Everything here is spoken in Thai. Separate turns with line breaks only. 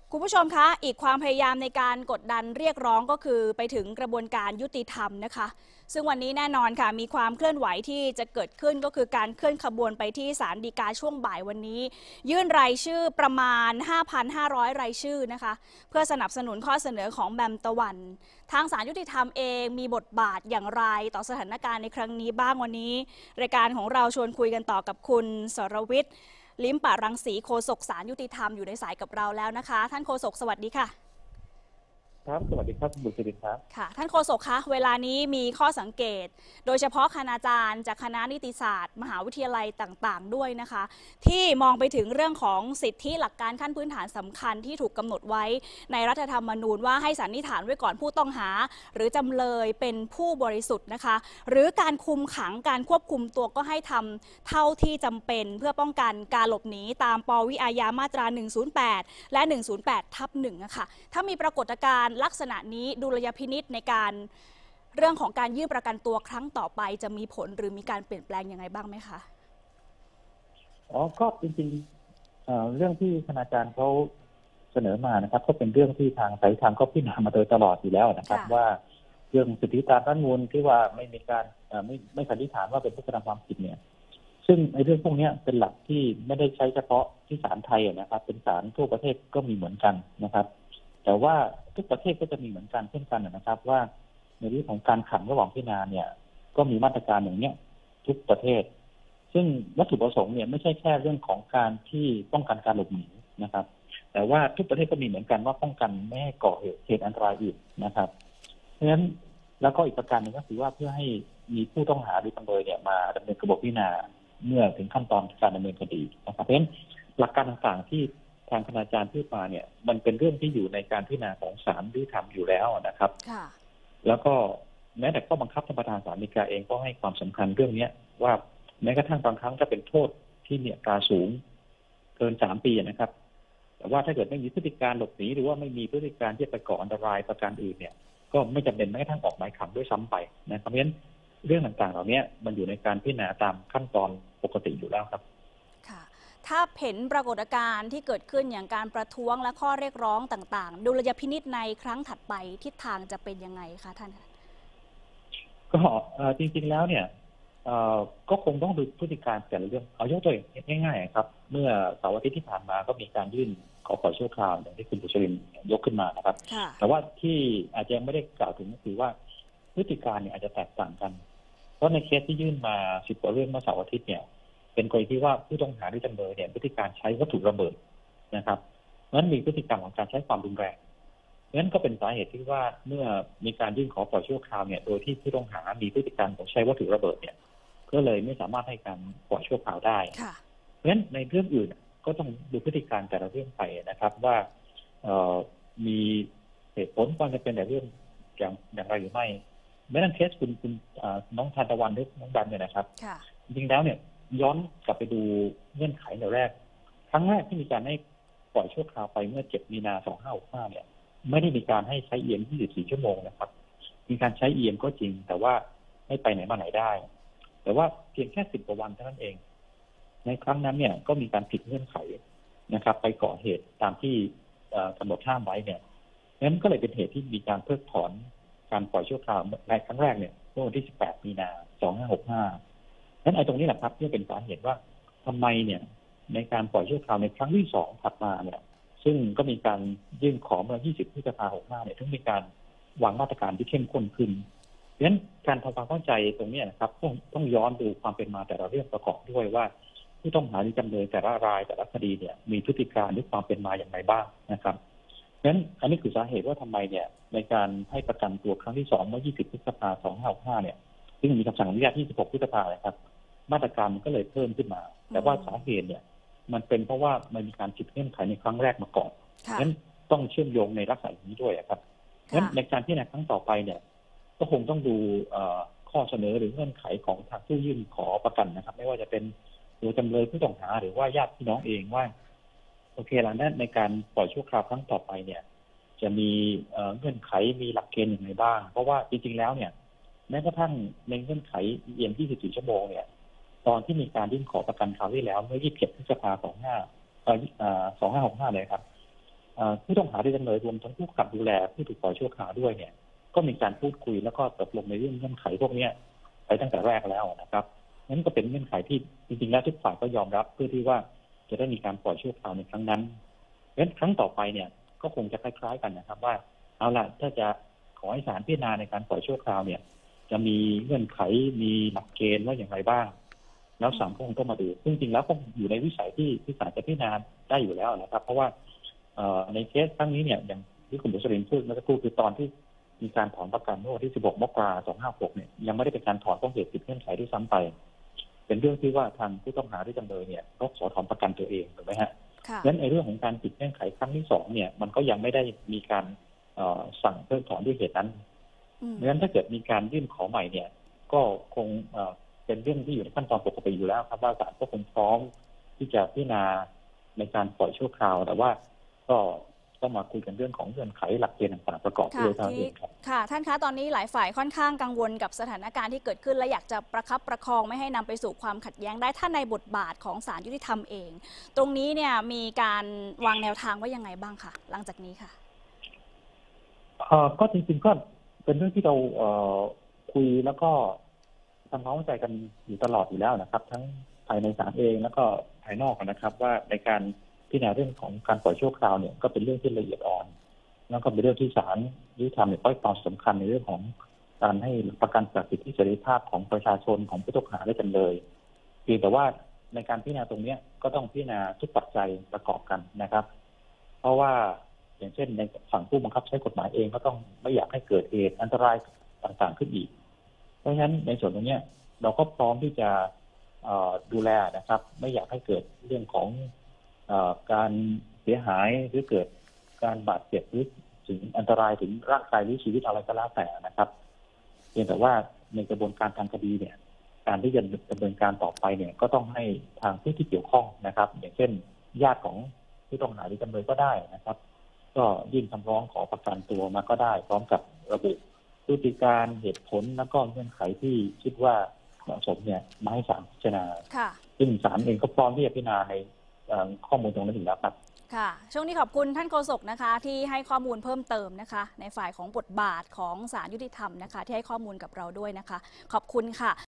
คุณผู้ชมคะอีกความพยายามในการกดดันเรียกร้องก็คือไปถึงกระบวนการยุติธรรมนะคะซึ่งวันนี้แน่นอนค่ะมีความเคลื่อนไหวที่จะเกิดขึ้นก็คือการเคลื่อนขบวนไปที่ศาลฎีกาช่วงบ่ายวันนี้ยื่นรายชื่อประมาณ 5,500 รายชื่อนะคะเพื่อสนับสนุนข้อเสนอของแบมตะวันทางศาลยุติธรรมเองมีบทบาทอย่างไรต่อสถานการณ์ในครั้งนี้บ้างวันนี้รายการของเราชวนคุยกันต่อกับคุณสรวิทย์ลิ้มปะรังสีโฆษกศาลยุติธรรมอยู่ในสายกับเราแล้วนะคะท่านโฆษกสวัสดีค่ะ
ครับสวัสดีครับบุษรินครับ
ค่ะท่านโฆษกคะเวลานี้มีข้อสังเกตโดยเฉพาะคณาจารย์จากคณะนิติศาสตร์มหาวิทยาลัยต่างๆด้วยนะคะที่มองไปถึงเรื่องของสิทธิหลักการขั้นพื้นฐานสำคัญที่ถูกกำหนดไว้ในรัฐธรรมนูญว่าให้สันนิษฐานไว้ก่อนผู้ต้องหาหรือจำเลยเป็นผู้บริสุทธิ์นะคะหรือการคุมขังการควบคุมตัวก็ให้ทำเท่าที่จำเป็นเพื่อป้องกันการหลบหนีตามปวิอาญามาตรา108และ108/1นะคะถ้ามีปรากฏการณ์ลักษณะนี้ดุลยพินิจในการเรื่องของการยื่นประกันตัวครั้งต่อไปจะมีผลหรือมีการเปลี่ยนแปลงยังไงบ้างไหมคะ
ก็จริงๆเรื่องที่คณาจารย์เขาเสนอมานะครับก็เป็นเรื่องที่ทางสายทางก็พิจารณามาโดยตลอดอยู่แล้วนะครับว่าเรื่องสิทธิตามรัฐธรรมนูญที่ว่าไม่มีการไม่สันนิษฐานว่าเป็นผู้กระทำความผิดเนี่ยซึ่งในเรื่องพวกนี้เป็นหลักที่ไม่ได้ใช้เฉพาะที่ศาลไทยนะครับเป็นศาลทั่วประเทศก็มีเหมือนกันนะครับแต่ว่าทุกประเทศก็จะมีเหมือนกันเช่นกันนะครับว่าในเรื่องของการขังระหว่างพิจารณาเนี่ยก็มีมาตรการอย่างเนี้ยทุกประเทศซึ่งวัตถุประสงค์เนี่ยไม่ใช่แค่เรื่องของการที่ป้องกันการหลบหนีนะครับแต่ว่าทุกประเทศก็มีเหมือนกันว่าป้องกันไม่ให้ก่อเหตุอันตรายอื่นนะครับเพราะฉะนั้นแล้วก็อีกประการหนึ่งก็คือว่าเพื่อให้มีผู้ต้องหาหรือจำเลยเนี่ยมาดำเนินกระบวนพิจารณาเมื่อถึงขั้นตอนการดำเนินคดีนะครับเพราะฉะนั้นหลักการต่างๆที่ทางคณาจารย์พูดมาเนี่ยมันเป็นเรื่องที่อยู่ในการพิจารณาของศาลยุติธรรมอยู่แล้วนะครับแล้วก็แม้แต่ข้อบังคับธรรมดาศาลฎีกาเองก็ให้ความสำคัญเรื่องนี้ว่าแม้กระทั่งบางครั้งจะเป็นโทษที่เนี่ยอัตราสูงเกิน3 ปีนะครับแต่ว่าถ้าเกิดไม่มีพฤติการหลบหนีหรือว่าไม่มีพฤติการที่จะไปก่ออันตรายประการอื่นเนี่ยก็ไม่จำเป็นแม้กระทั่งออกหมายขังด้วยซ้ำไปนะครับเพราะฉะนั้นเรื่องต่างๆเหล่านี้มันอยู่ในการพิจารณาตามขั้นตอนปกติอยู่แล้วครับ
ค่ะถ้าเห็นปรากฏการณ์ที่เกิดขึ้นอย่างการประท้วงและข้อเรียกร้องต่างๆดุลยพินิจในครั้งถัดไปทิศทางจะเป็นยังไงคะท่าน
ก็จริงๆแล้วเนี่ยก็คงต้องดูพฤติการแต่ละเรื่องเอายกตัวอย่างง่ายๆครับเมื่อเสาร์อาทิตย์ที่ผ่านมาก็มีการยื่นขอปล่อยชั่วคราวอย่างที่คุณบุษรินยกขึ้นมานะครับแต่ว่าที่อาจจะยังไม่ได้กล่าวถึงก็คือว่าพฤติการเนี่ยอาจจะแตกต่างกันเพราะในเคสที่ยื่นมา10 กว่าเรื่องเมื่อเสาร์อาทิตย์เนี่ยเป็นกรณีที่ว่าผู้ต้องหาหรือจำเลยเนี่ยพฤติการใช้วัตถุระเบิดนะครับนั้นมีพฤติกรรมของการใช้ความรุนแรงนั้นก็เป็นสาเหตุที่ว่าเมื่อมีการยื่นขอปล่อยชั่วคราวเนี่ยโดยที่ผู้ต้องหามีพฤติการของใช้วัตถุระเบิดเนี่ยก็เลยไม่สามารถให้การปล่อยชั่วคราวได้เพราะฉะนั้นในเรื่องอื่นก็ต้องดูพฤติการแต่ละเรื่องไปนะครับว่ามีเหตุผลความจะเป็นแต่เรื่องอย่างไรหรือไม่แม้แต่เคสคุณน้องทานตะวันหรือน้องดันเนี่ยนะครับจริงๆแล้วเนี่ยย้อนกลับไปดูเงื่อนไขในแรกครั้งแรกที่มีการให้ปล่อยชั่วคราวไปเมื่อ7 มีนา 2565เนี่ยไม่ได้มีการให้ใช้เอียม24 ชั่วโมงนะครับมีการใช้เอียมก็จริงแต่ว่าไม่ไปไหนมาไหนได้แต่ว่าเพียงแค่10 กว่าวันเท่านั้นเองในครั้งนั้นเนี่ยก็มีการผิดเงื่อนไขนะครับไปก่อเหตุตามที่กำหนดห้ามไว้เนี่ยนั้นก็เลยเป็นเหตุที่มีการเพิกถอนการปล่อยชั่วคราวในครั้งแรกเนี่ยเมื่อวันที่18 มีนา 2565นั้นไอ้ตรงนี้แหละครับที่เป็นสาเหตุว่าทำไมเนี่ยในการปล่อยชั่วคราวในครั้งที่2ถัดมาเนี่ยซึ่งก็มีการยื่นขอเมื่อ20 พฤษภาคม 65เนี่ยถึงมีการวางมาตรการที่เข้มข้นขึ้นเพราะฉะนั้นการทำความเข้าใจตรงนี้นะครับต้องย้อนดูความเป็นมาแต่ละเรื่องประกอบด้วยว่าผู้ต้องหาหรือจำเลยแต่ละรายแต่ละคดีเนี่ยมีพฤติการหรือความเป็นมาอย่างไรบ้างนะครับเพราะฉะนั้นอันนี้คือสาเหตุว่าทำไมเนี่ยในการให้ประกันตัวครั้งที่2เมื่อ20 พฤษภาคม 2565เนี่ยซึ่งมีคำสั่งอนุญาต26 พฤษภาคมนะครับมาตรการมันก็เลยเพิ่มขึ้นมาแต่ว่าสาเหตุเนี่ยมันเป็นเพราะว่ามันมีการผิดเงื่อนไขในครั้งแรกมาก่อนงั้นต้องเชื่อมโยงในลักษณะนี้ด้วยครับงั้นในการที่ในครั้งต่อไปเนี่ยก็คงต้องดูข้อเสนอหรือเงื่อนไขของทางผู้ยื่นขอประกันนะครับไม่ว่าจะเป็นตัวจำเลยผู้ต้องหาหรือว่าญาติพี่น้องเองว่าโอเคแล้วนั้นในการปล่อยชั่วคราวครั้งต่อไปเนี่ยจะมีเงื่อนไขมีหลักเกณฑ์อย่างไรบ้างเพราะว่าจริงๆแล้วเนี่ยแม้กระทั่งในเงื่อนไขเอียม24 ชั่วโมงเนี่ยตอนที่มีการยื่นขอประกันคราวที่แล้วเมื่อ27 พฤษภาคม 2565เลยครับผู้ต้องหาที่จำเลยรวมทั้งผู้กำกับดูแลผู้ถูกปล่อยชั่วคราวด้วยเนี่ยก็มีการพูดคุยแล้วก็ตกลงในเรื่องเงื่อนไขพวกนี้ไปตั้งแต่แรกแล้วนะครับนั้นก็เป็นเงื่อนไขที่จริงๆแล้วทุกฝ่ายก็ยอมรับเพื่อที่ว่าจะได้มีการปล่อยชั่วคราวในครั้งนั้นงั้นครั้งต่อไปเนี่ยก็คงจะคล้ายๆกันนะครับว่าเอาล่ะถ้าจะขอให้ศาลพิจารณาในการปล่อยชั่วคราวเนี่ยจะมีเงื่อนไขมีหลักเกณฑ์ว่าอย่างไรบ้างแล้วศาลก็คงต้องมาดูซึ่งจริงแล้วก็อยู่ในวิสัยที่ศาลจะพิจารณาได้อยู่แล้วนะครับเพราะว่าในเคสครั้งนี้เนี่ยอย่างที่คุณบุษรินพูดเมื่อสักครู่คือตอนที่มีการถอนประกันเมื่อวันที่ 16 มกราคม 2556 เนี่ยยังไม่ได้เป็นการถอนต้องเหตุผิดเงื่อนไขที่ซ้ำไปเป็นเรื่องที่ว่าทางผู้ต้องหาที่จำเลยเนี่ยก็ขอถอนประกันตัวเองถูกไหมฮะงั้นในเรื่องของการผิดเงื่อนไขครั้งที่2เนี่ยมันก็ยังไม่ได้มีการสั่งเพิกถอนด้วยเหตุนั้นดังนั้นถ้าเกิดมีการยื่นขอใหม่เนี่ยก็คงเป็นเรื่องที่อยู่ในขั้นตอนปกติอยู่แล้วครับว่าศาลก็คงพร้อมที่จะพิจารณาในการปล่อยชั่วคราวแต่ว่าก็ต้องมาคุยกันเรื่องของเงื่อนไขหลักเกณฑ์ต่างๆประกอบด้วยเท่านั้นเองครับ
ค่ะท่านคะตอนนี้หลายฝ่ายค่อนข้างกังวลกับสถานการณ์ที่เกิดขึ้นและอยากจะประคับประคองไม่ให้นำไปสู่ความขัดแย้งได้ถ้าในบทบาทของศาลยุติธรรมเองตรงนี้เนี่ยมีการวางแนวทางไว้ยังไงบ้างคะหลังจากนี้ค่ะ
ก็จริงๆก็เป็นเรื่องที่เราคุยแล้วก็ทำความเข้าใจกันอยู่ตลอดอยู่แล้วนะครับทั้งภายในศาลเองแล้วก็ภายนอกนะครับว่าในการพิจารณาเรื่องของการปล่อยชั่วคราวเนี่ยก็เป็นเรื่องที่ละเอียดอ่อนแล้วก็เป็นเรื่องที่ศาลยุติธรรมเนี่ยให้ความสำคัญในเรื่องของการให้ประกันสิทธิเสรีภาพของประชาชนของผู้ต้องหาและจำเลยเพียงแต่ว่าในการพิจารณาตรงนี้ก็ต้องพิจารณาทุกปัจจัยประกอบกันนะครับเพราะว่าอย่างเช่นในฝั่งผู้บังคับใช้กฎหมายเองก็ต้องไม่อยากให้เกิดเหตุอันตรายต่างๆขึ้นอีกเพราะฉะนั้นในส่วนตรงนี้เราก็พร้อมที่จะดูแลนะครับไม่อยากให้เกิดเรื่องของการเสียหายหรือเกิดการบาดเจ็บหรือถึงอันตรายถึงร่างกายหรือชีวิตอะไรก็แล้วแต่นะครับเพียงแต่ว่าในกระบวนการทางคดีเนี่ยการที่จะดำเนินการต่อไปเนี่ยก็ต้องให้ทางผู้ที่เกี่ยวข้องนะครับอย่างเช่นญาติของผู้ต้องหาหรือจำเลยก็ได้นะครับก็ยื่นคำร้องขอประกันตัวมาก็ได้พร้อมกับระบุพฤติการเหตุผลแล้วก็เงื่อนไขที่คิดว่าเหมาะสมเนี่ยมาให้ศาลพิจารณาซึ่งศาลเองก็พร้อมที่จะพิจารณาในข้อมูลตรงนั้นอยู่แล้วครับ
ค่ะช่วงนี้ขอบคุณท่านโฆษกนะคะที่ให้ข้อมูลเพิ่มเติมนะคะในฝ่ายของบทบาทของศาลยุติธรรมนะคะที่ให้ข้อมูลกับเราด้วยนะคะขอบคุณค่ะ